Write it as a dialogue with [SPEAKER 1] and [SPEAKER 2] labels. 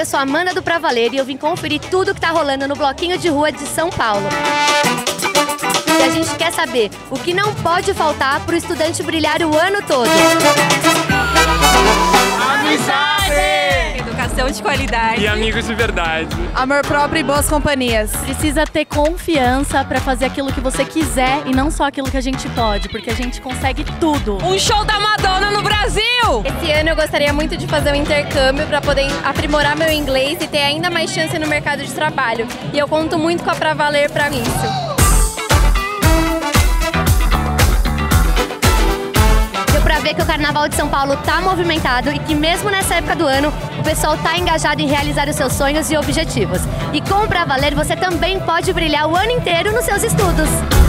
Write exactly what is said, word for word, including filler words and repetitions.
[SPEAKER 1] eu sou a Amanda do Pra Valer e eu vim conferir tudo que tá rolando no Bloquinho de Rua de São Paulo. E a gente quer saber o que não pode faltar pro estudante brilhar o ano todo.
[SPEAKER 2] Amizade!
[SPEAKER 3] Educação de qualidade.
[SPEAKER 2] E amigos de verdade.
[SPEAKER 4] Amor próprio e boas companhias.
[SPEAKER 5] Precisa ter confiança pra fazer aquilo que você quiser e não só aquilo que a gente pode, porque a gente consegue tudo.
[SPEAKER 3] Um show da Madonna no Brasil!
[SPEAKER 1] Esse ano eu gostaria muito de fazer um intercâmbio para poder aprimorar meu inglês e ter ainda mais chance no mercado de trabalho. E eu conto muito com a Pra Valer para isso. Deu pra ver que o Carnaval de São Paulo tá movimentado e que mesmo nessa época do ano, o pessoal tá engajado em realizar os seus sonhos e objetivos. E com o Pra Valer você também pode brilhar o ano inteiro nos seus estudos.